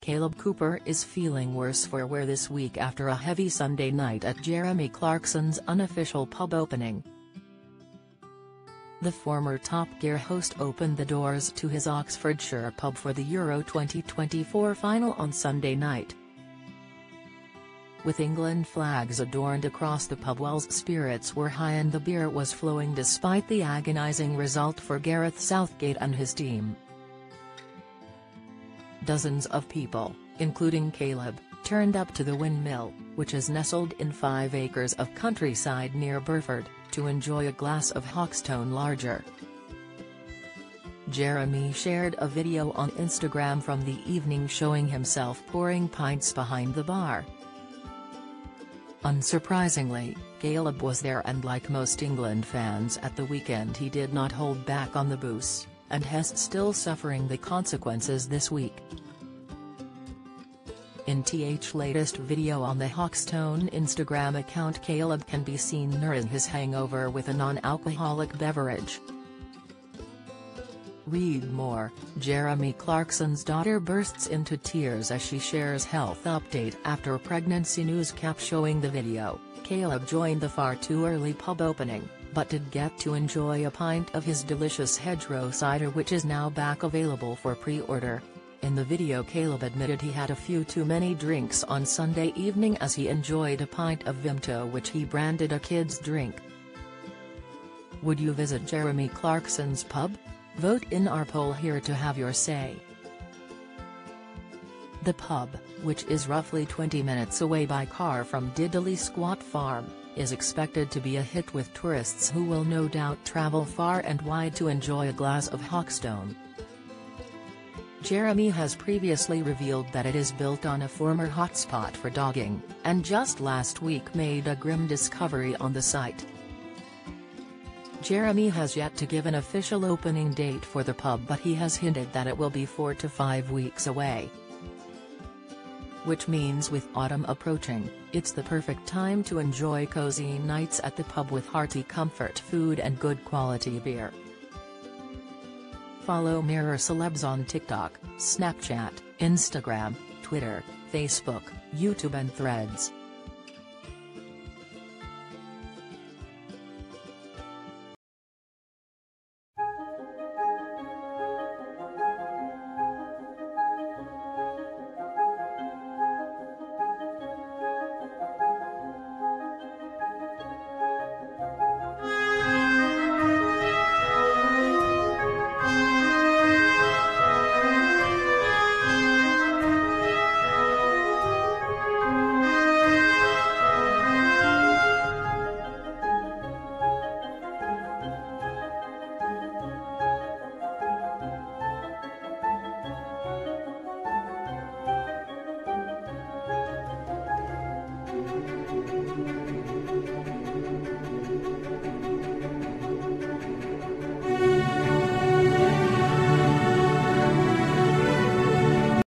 Kaleb Cooper is feeling worse for wear this week after a heavy Sunday night at Jeremy Clarkson's unofficial pub opening. The former Top Gear host opened the doors to his Oxfordshire pub for the Euro 2024 final on Sunday night. With England flags adorned across the pub while spirits were high and the beer was flowing despite the agonising result for Gareth Southgate and his team. Dozens of people, including Kaleb, turned up to the Windmill, which is nestled in 5 acres of countryside near Burford, to enjoy a glass of Hawkstone Lager. Jeremy shared a video on Instagram from the evening showing himself pouring pints behind the bar. Unsurprisingly, Kaleb was there and like most England fans at the weekend he did not hold back on the booze, and has still suffering the consequences this week. In TH's latest video on the Hawkstone Instagram account, Kaleb can be seen nursing his hangover with a non-alcoholic beverage. Read more. Jeremy Clarkson's daughter bursts into tears as she shares health update after pregnancy news. Cap showing the video, Kaleb joined the far too early pub opening, but did get to enjoy a pint of his delicious hedgerow cider, which is now back available for pre-order. In the video, Kaleb admitted he had a few too many drinks on Sunday evening as he enjoyed a pint of Vimto, which he branded a kid's drink. Would you visit Jeremy Clarkson's pub? Vote in our poll here to have your say. The pub, which is roughly 20 minutes away by car from Diddley Squat Farm, is expected to be a hit with tourists who will no doubt travel far and wide to enjoy a glass of Hawkstone. Jeremy has previously revealed that it is built on a former hotspot for dogging, and just last week made a grim discovery on the site. Jeremy has yet to give an official opening date for the pub, but he has hinted that it will be 4 to 5 weeks away. Which means with autumn approaching, it's the perfect time to enjoy cozy nights at the pub with hearty comfort food and good quality beer. Follow Mirror Celebs on TikTok, Snapchat, Instagram, Twitter, Facebook, YouTube and Threads.